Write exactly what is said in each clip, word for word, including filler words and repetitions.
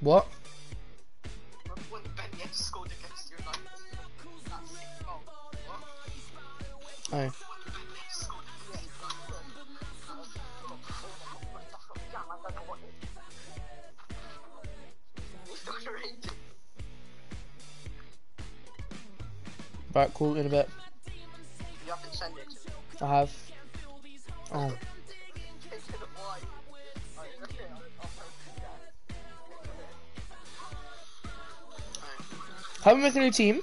What? When Ben Yates scored against United, that sick goal. What? Oh. When Ben Yates scored against United. Right, cool, in a bit. You haven't sent it to me. I have. Oh. How are we making a new team?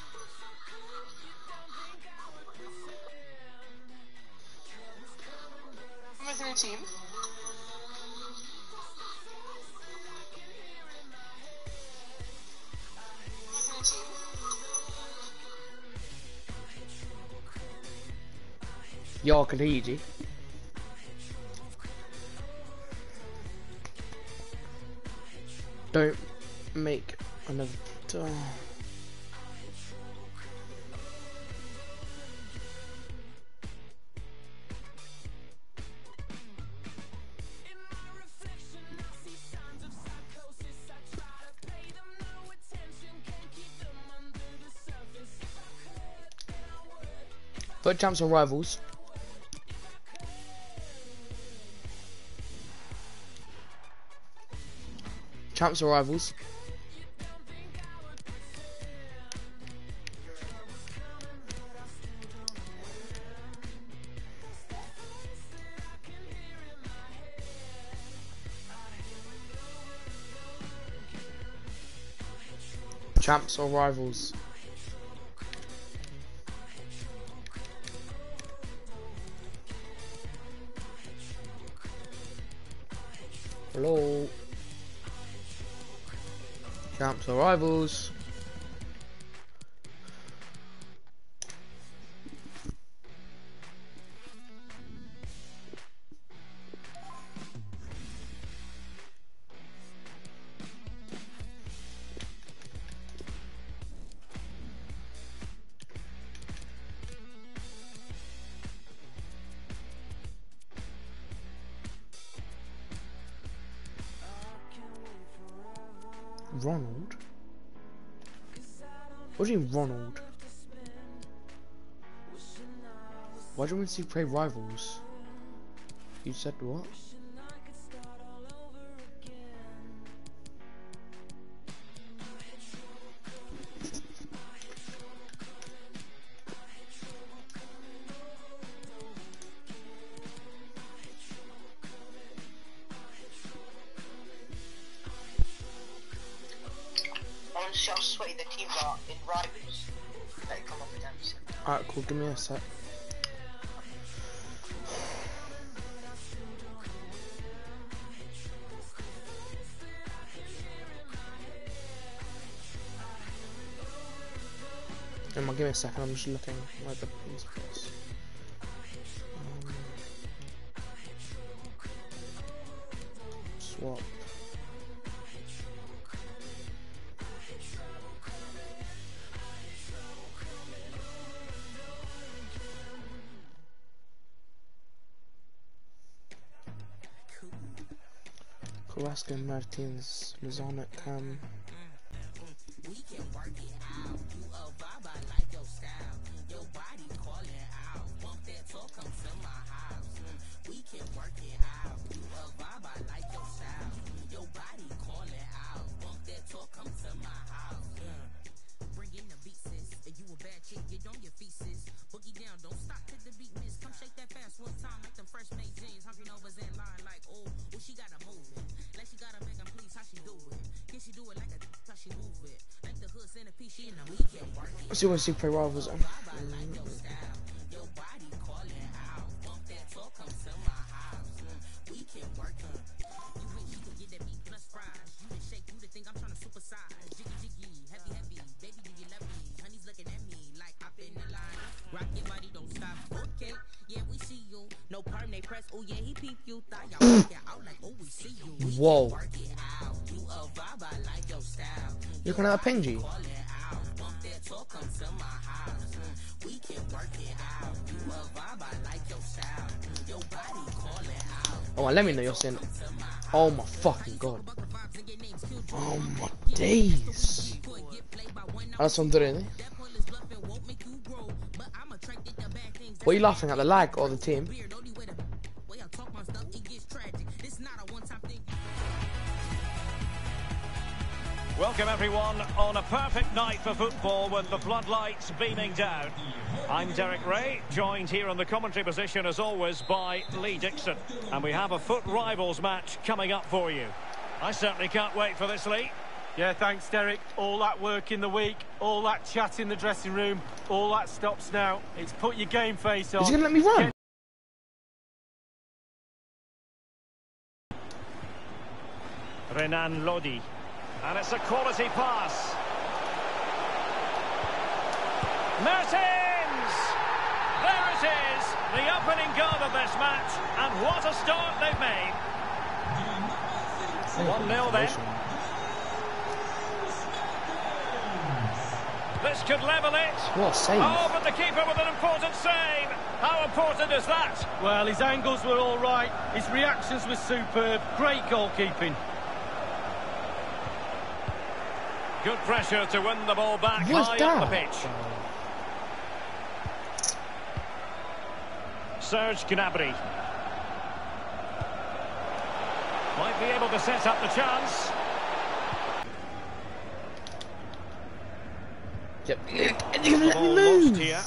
I'm making a new team. Yo, I can hear you, G. Don't make another. Oh. Put champs or rivals. Champs or rivals. Champs or rivals. Hello. Champs or rivals. Ronald? What do you mean Ronald? Why do you want to play rivals? You said what? Honestly, I'll sway the teams are in rivals that come up against. Alright, cool, give me a sec. Emma, give me a second, I'm just looking where the these place. Um, swap. Carrasco, Martins, Mazonic, Cam. We can work it out. You a vibe, I like your style. Your body calling out. Want that talk, come to my house. We can work it out. You a vibe, I like your style. Your body calling out. Want that talk, come to my house. Bring in the beat, sis. If you a bad chick, get on your feet, sis. Boogie down, don't stop till the beat miss. Come shake that fast one time like them first made jeans. Hungry Novas in line like, oh, oh, she gotta move it. Like she gotta make them please, how she do it? Can she do it like a how she move it? Like the hood centerpiece, she in the weekend work it. Let's see what Super Rivals are. Your body calling out. Want that talk, come to my house. We can work it. You wish you could get that beat plus fries. You the shake, you the think I'm trying to supersize. Jiggy jiggy, heavy heavy. Baby, do you love me? Honey's looking at me like up in the line. Rock your body, don't stop. Okay, yeah, we see you. No perm, they press. Oh yeah, he peep you. Thought y'all work it out like, oh, we see you. We Whoa. work it out. You a vibe, I like your style. You're gonna have Penji. Want that talk, come to my house. We can work it out. You a vibe, I like your style. Your body calling out. Oh, let me know you're saying. Oh my fucking god. Oh my days. That's Andrini. What are you laughing at, the lag or the team? Welcome everyone on a perfect night for football with the floodlights beaming down. I'm Derek Ray, joined here on the commentary position as always by Lee Dixon. And we have a foot rivals match coming up for you. I certainly can't wait for this, Lee. Yeah, thanks, Derek. All that work in the week, all that chat in the dressing room, all that stops now. It's put your game face on. Is he going to let me run? Get Renan Lodi. And it's a quality pass. Mertens! There it is, the opening goal of this match. And what a start they've made. one nil then. This could level it. What a save. Oh, but the keeper with an important save. How important is that? Well, his angles were all right. His reactions were superb. Great goalkeeping. Good pressure to win the ball back What's high that? up the pitch. Serge Gnabry. Might be able to set up the chance. Yep. And you're going to let me Ball lost move. here.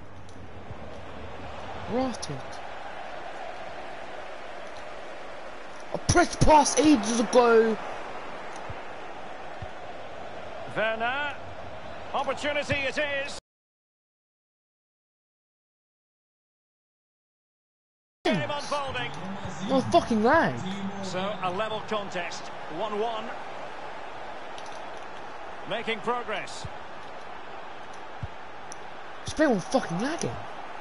Rotted. I pressed past ages ago. Werner. Opportunity it is. Game unfolding. No fucking lag. So a level contest. one one. Making progress. It's been on fucking lagging.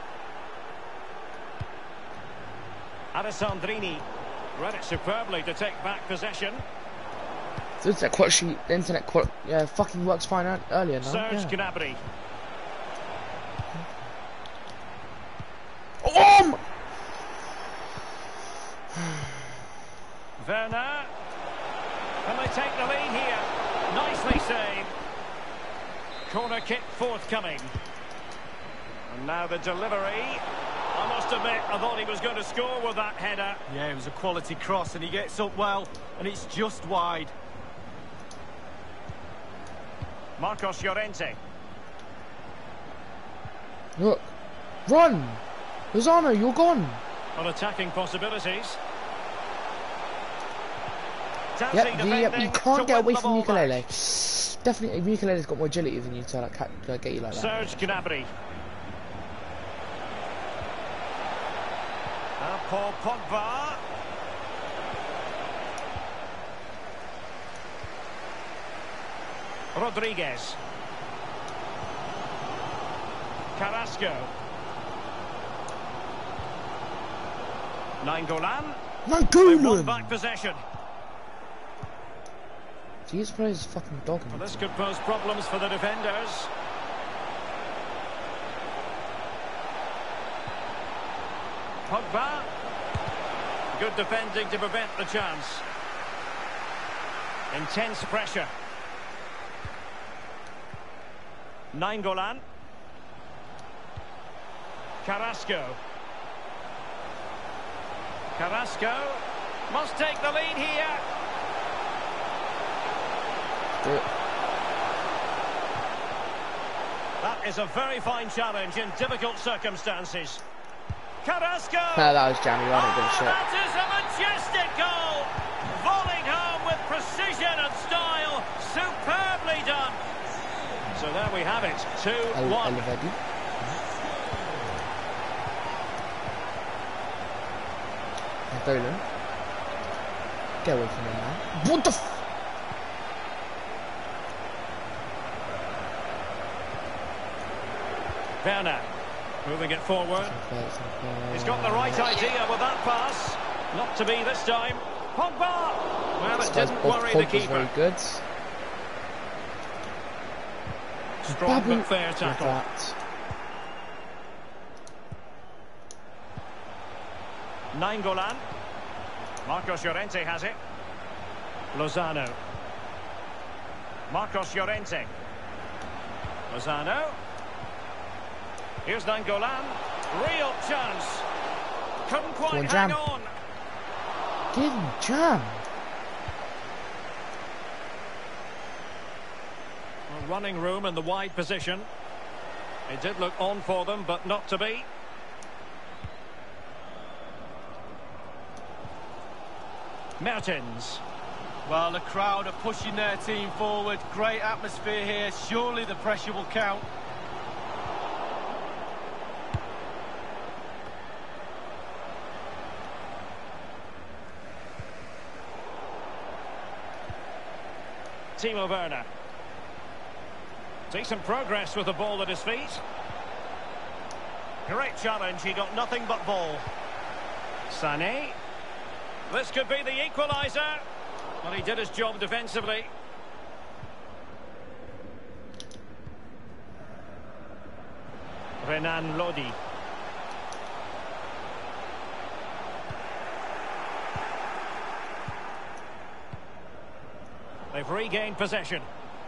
Alessandrini read it superbly to take back possession. The internet quality sheet, the internet quality, yeah, fucking works fine ear- earlier now. Serge Yeah. Gnabry. Oh! my- Werner. Can they take the lead here? Nicely saved. Corner kick forthcoming. And now the delivery. I must admit, I thought he was going to score with that header. Yeah, it was a quality cross and he gets up well and it's just wide. Marcos Llorente. Look, run, Lozano, you're gone. On attacking possibilities. Tansy Yep, you, yep, defending you to can't get win away the from ball ukulele. back. Definitely, ukulele's got more agility than you to like, ca- to get you like that. Serge Gnabry. And Paul Pogba. Rodriguez. Carrasco. Nainggolan. They won Nangolan! back possession. Jesus Christ, is fucking dog. Well, this could pose problems for the defenders. Pogba. Good defending to prevent the chance. Intense pressure. Nainggolan. Carrasco. Carrasco must take the lead here. Do it. That is a very fine challenge in difficult circumstances. Carrasco! Nah, that was jammy, I don't give a Oh, shit. that is a majestic goal! Volleying home with precision and style. Superbly done. So there we have it, two one. Elevedi. Dolan. Get away from him now. What the f- Werner moving it forward. He's got the right idea with that pass. Not to be this time. Pogba! Well, This it guy's didn't off worry point the was very keeper. good. Strong Babu- but fair With tackle. that. Nainggolan. Marcos Llorente has it. Lozano. Marcos Llorente. Lozano. Here's Nainggolan. Real chance. Couldn't quite on, hang jam. on. Give him jam. Well, running room in the wide position. It did look on for them, but not to be. Mertens. Well, the crowd are pushing their team forward. Great atmosphere here. Surely the pressure will count. Timo Werner. Decent progress with the ball at his feet. Great challenge, he got nothing but ball. Sané. This could be the equaliser. But he did his job defensively. Renan Lodi. They've regained possession.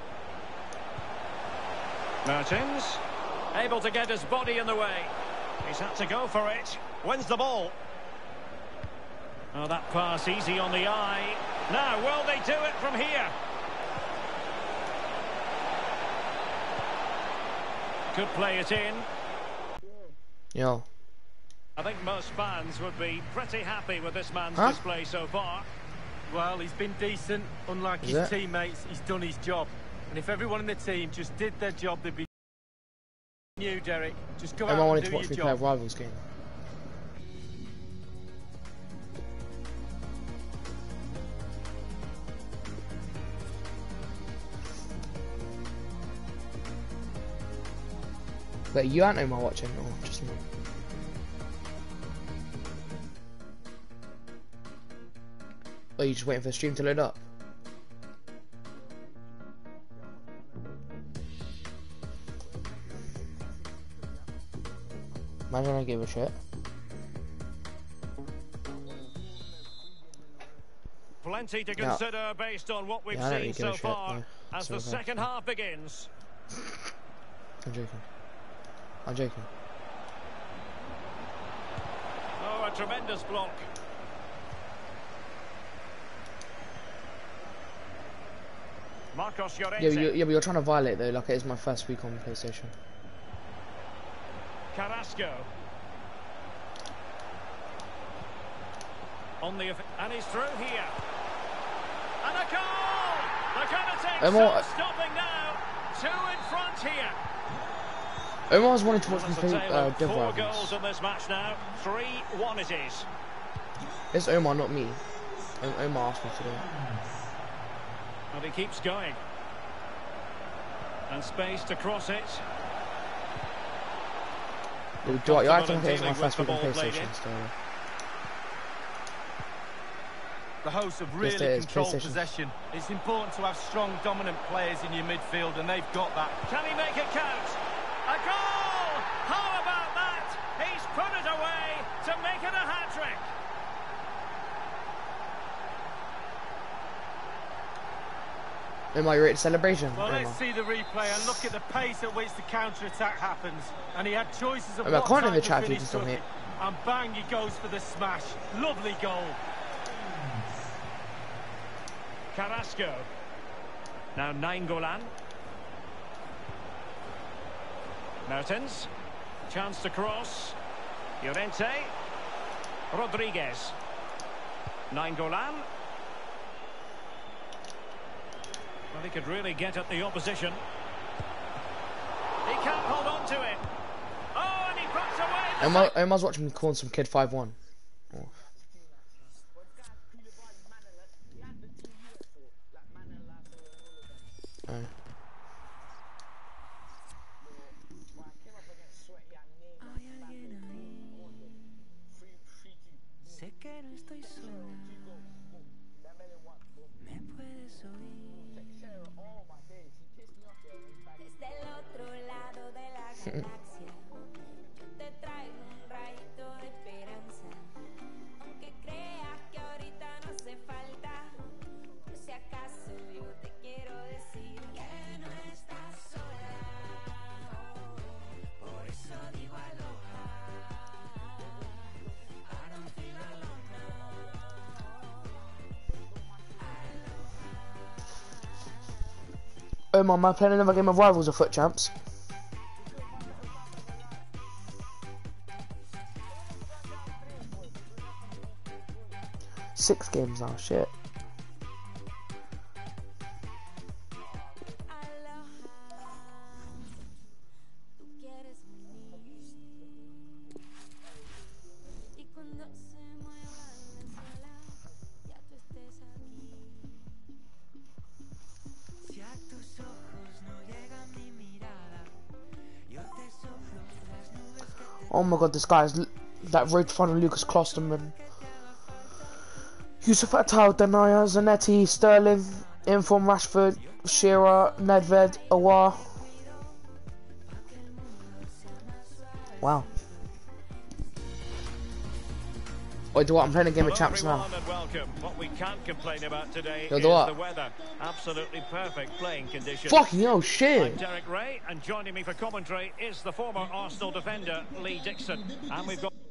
Mertens, able to get his body in the way. He's had to go for it. Wins the ball. Oh, that pass easy on the eye. Now, will they do it from here? Could play it in. Yo. I think most fans would be pretty happy with this man's Huh? display so far. Well, he's been decent. Unlike Is his it? teammates, he's done his job. And if everyone in the team just did their job, they'd be you, Derek. Just go Everyone out wanted and to do watch me your play a job. Rivals game. But you aren't Omar watching, or just me? Or are you just waiting for the stream to load up? Imagine I give a shit. Plenty to Yeah. consider based on what we've Yeah, I don't seen really give so a shit, far no. as So the bad. second half begins. I'm joking. I'm joking. Oh, a tremendous block. Marcos Llorente. Yeah, but you, yeah, but you're trying to violate though. Like it is my first week on PlayStation. Carrasco. On the and he's through here. And a goal! They're going to take Omar- some stopping now. Two in front here. Omar's wanted to watch me It's a play tale uh, of Dev four Rivals. goals in this match now. three one it is. It's Omar, not me. O- Omar asked me to do it. And he keeps going. And space to cross it. Do, do I, you act Comfortable like it is in my dealing first with week on the ball played in. PlayStation, so... The hosts have Yes, really there is, controlled PlayStation. possession. It's important to have strong, dominant players in your midfield, and they've got that. Can he make it count? A goal! How about that? He's put it away to make it a hat-trick. Omar, you ready to celebration? Well, Omar. let's see the replay and look at the pace at which the counter-attack happens. And he had choices of Omar, what comment in time the to chat if you finish can still with. hear. And bang, he goes for the smash. Lovely goal. Carrasco. Now Nainggolan. Mertens. Chance to cross. Llorente. Rodriguez. Nainggolan. Well, he could really get at the opposition. He can't hold on to it. Oh, and he puts away the Omar, Omar's watching me calling some kid five one. Oh. Oh. Sé que no estoy sola. Me puedes oír. Desde el otro lado de la galaxia, yo te traigo un rayito de esperanza. Aunque creas que ahorita no hace falta, por si acaso yo te quiero decir que Hello, Mum. I'm playing another game of Rivals of Foot Champs. Six games now, shit. Oh my god, this guy is that road to final Lucas Klosterman. Yusuf Attal, Denia, Zanetti, Sterling, Inform, Rashford, Shearer, Nedved, Awar. Wow. Wait, do what? I'm playing a game Hello of champs now. And welcome. What we can't complain about today Yo, is do what? the weather. Absolutely perfect playing conditions. Fucking hell, I'm shit. Derek Ray, and joining me for commentary is the former Arsenal defender Lee Dixon. And we've got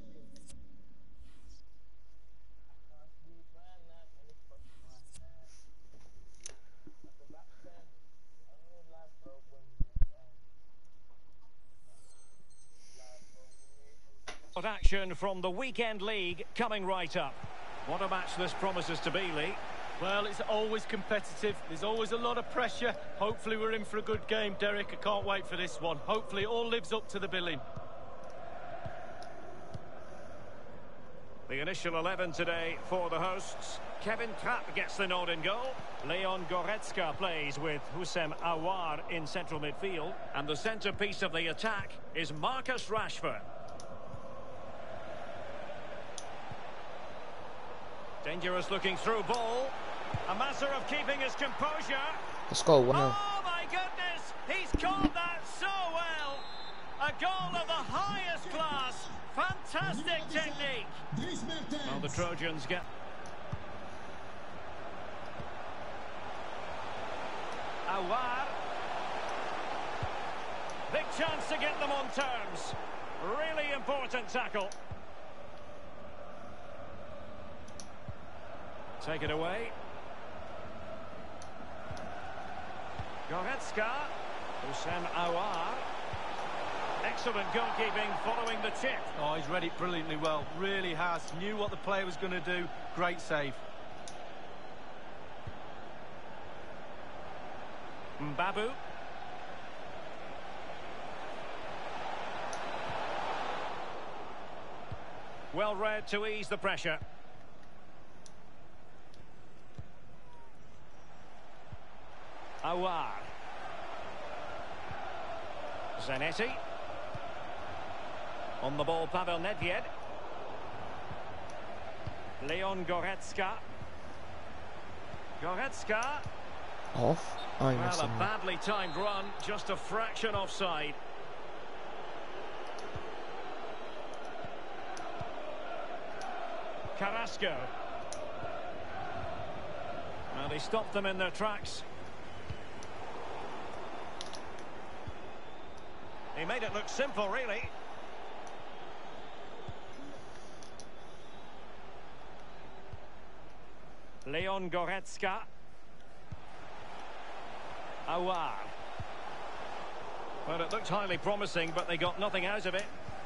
action from the Weekend League coming right up. What a match this promises to be, Lee. Well, it's always competitive. There's always a lot of pressure. Hopefully we're in for a good game, Derek. I can't wait for this one. Hopefully it all lives up to the billing. The initial eleven today for the hosts. Kevin Trapp gets the nod in goal. Leon Goretzka plays with Houssem Aouar in central midfield. And the centrepiece of the attack is Marcus Rashford. Dangerous looking through ball. A matter of keeping his composure. Let's go, one nil. Oh my goodness, he's caught that so well. A goal of the highest class. Fantastic technique. Well, the Trojans get... Aouar. Big chance to get them on terms. Really important tackle. Take it away. Goretzka. Houssem Aouar. Excellent goalkeeping following the chip. Oh, he's read it brilliantly well. Really has. Knew what the player was going to do. Great save. Mbabu. Well read to ease the pressure. Aouar. Zanetti. On the ball, Pavel Nedved. Leon Goretzka. Goretzka. Off. Oh, you Well, missed a him. badly timed run, just a fraction offside. Carrasco. Well, he stopped them in their tracks. He made it look simple, really. Leon Goretzka. Aouar. Well, it looked highly promising, but they got nothing out of it.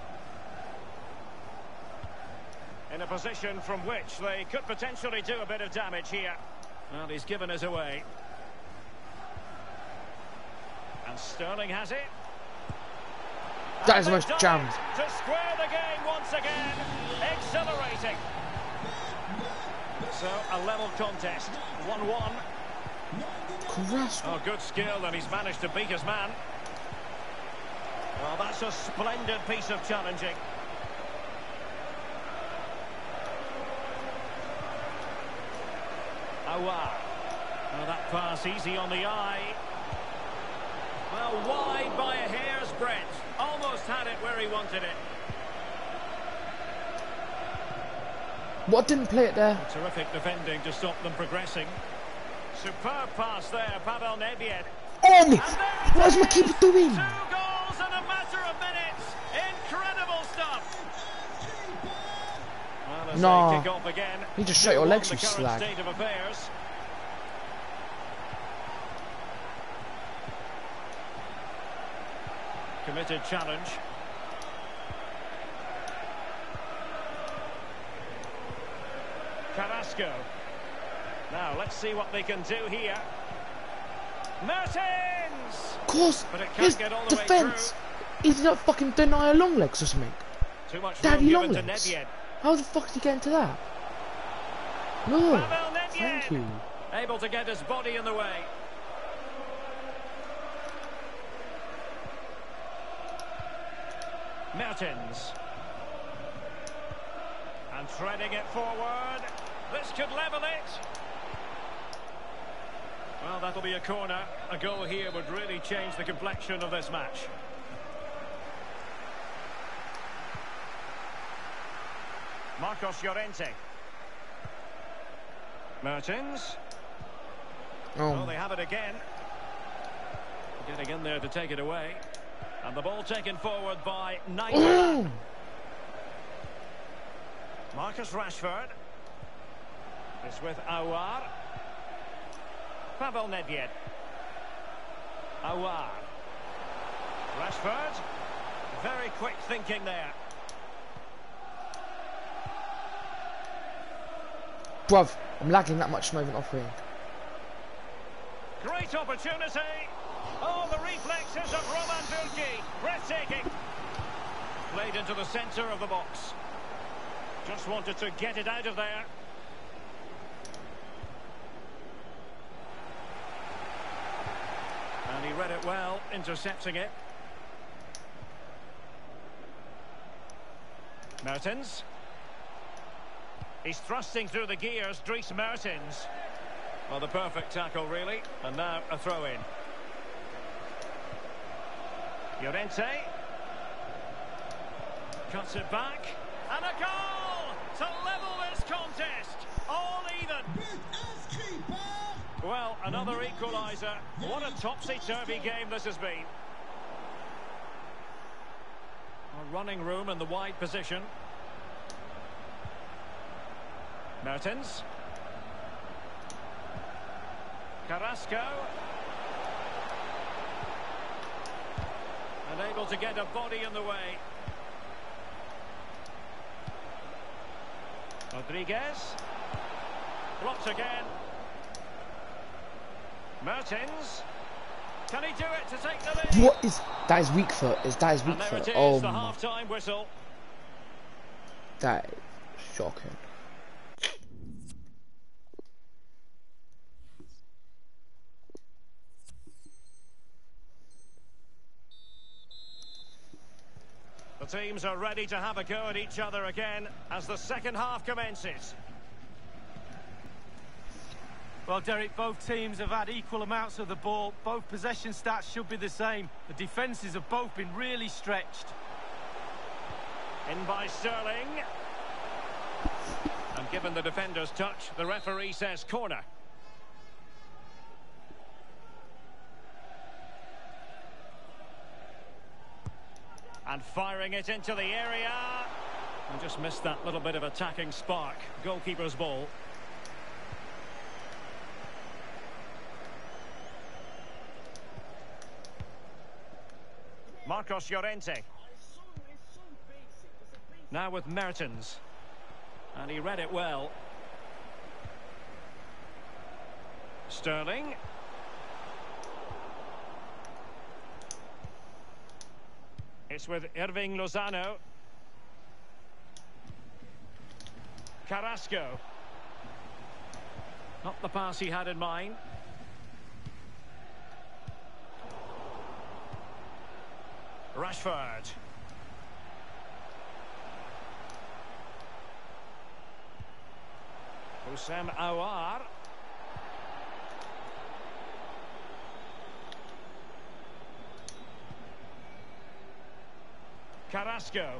In a position from which they could potentially do a bit of damage here. Well, he's given us away. And Sterling has it. That is And most they've jammed. done it to square the game once again. Exhilarating. So, a level contest. one one. Carrasco. Oh, good skill, and he's managed to beat his man. Well, that's a splendid piece of challenging. Aouar. Well, that pass easy on the eye. Well, wide by a hair's breadth. Almost had it where he wanted it. What didn't play it there? Terrific defending to stop them progressing. Superb pass there, Pavel Nedved. Oh me! What is my keeper doing? Two goals in a matter of minutes. Incredible stuff. Well, as No. they kick off again, You just shut your legs, the you current slag. state of affairs. Committed challenge. Carrasco. Now, let's see what they can do here. Mertens! Of course, But it can't his get all the way defence. He did not fucking deny a long legs or something. Too much Daddy room long given to legs. Nedved. How the fuck did he get into that? No. Pavel Nedved. Thank you. Able to get his body in the way. Mertens. And threading it forward. This could level it. Well, that'll be a corner. A goal here would really change the complexion of this match. Marcos Llorente. Mertens. Oh, Oh. they have it again. Getting in there to take it away. And the ball taken forward by Knight. Oh. Marcus Rashford. It's with Aouar. Pavel Nedved. Aouar. Rashford. Very quick thinking there. Bruv, I'm lagging that much, not even offering. Great opportunity. Oh, the reflexes of Roman Bürki. Breathtaking. Played into the centre of the box. Just wanted to get it out of there. And he read it well, intercepting it. Mertens. He's thrusting through the gears, Dries Mertens. Well, the perfect tackle, really. And now a throw-in. Llorente. Cuts it back. And a goal to level this contest. All even. Well, another equaliser. What a topsy-turvy game this has been. A running room in the wide position. Mertens. Carrasco. Unable to get a body in the way. Rodriguez. Blocked again. Mertens. Can he do it to take the lead? What is that? Is weak foot? Is that is weak And there foot? it is, Oh the my! half-time whistle. That is shocking. The teams are ready to have a go at each other again as the second half commences. Well, Derek, both teams have had equal amounts of the ball. Both possession stats should be the same. The defences have both been really stretched. In by Sterling. And given the defender's touch, the referee says corner. And firing it into the area. And just missed that little bit of attacking spark. Goalkeeper's ball. Marcos Llorente. Now with Mertens. And he read it well. Sterling. It's with Irving Lozano. Carrasco. Not the pass he had in mind. Rashford. Houssem Aouar. Carrasco.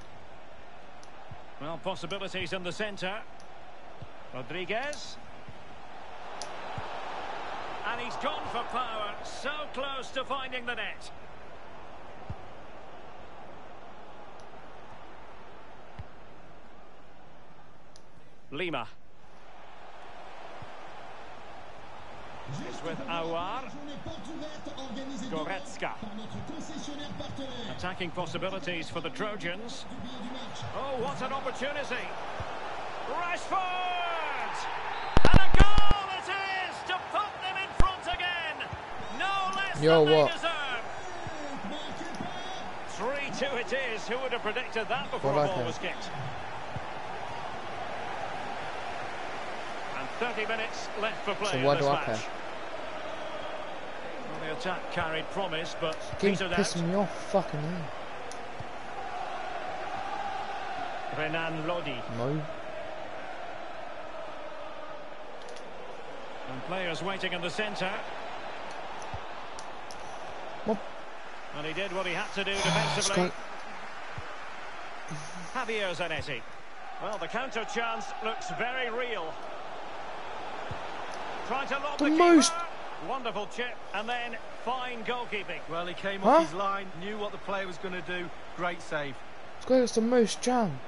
Well, possibilities in the centre. Rodriguez. And he's gone for power. So close to finding the net. Lima. It's with Aouar. Goretzka. Attacking possibilities for the Trojans. Oh, what an opportunity. Rashford! And a goal it is to put them in front again. No less Yo, than what? they deserve. three two it is. Who would have predicted that before Well, a ball okay. was kicked? And thirty minutes left for play So in why this do I match. care? Well, the attack carried promise, but Keep petered out. pissing me off, fucking hell. Renan Lodi. No. And players waiting in the centre. What? And he did what he had to do Let's defensively. go. Javier Zanetti. Well, the counter chance looks very real. Trying to lob The the, most- keeper. Wonderful chip, and then fine goalkeeping. Well, he came Huh? off his line, knew what the player was going to do. Great save. Let's go against the most jam.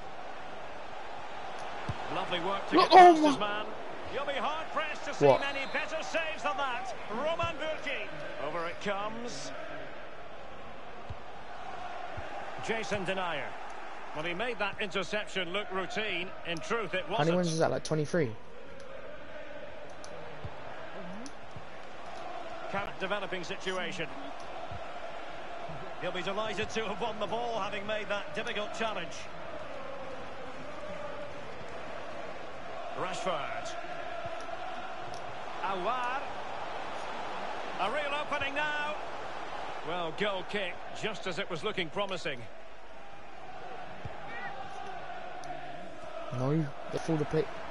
Lovely work to Look, get past oh his my- man. You'll be hard pressed to see What? many better saves than that. Roman Bürki. Over it comes. Jason Denayer. Well, he made that interception look routine. In truth, it How many wins wasn't. is that? Like twenty-three? Current developing situation. He'll be delighted to have won the ball, having made that difficult challenge. Rashford. Aouar. A real opening now. Well, goal kick, just as it was looking promising. No. They fall the plate.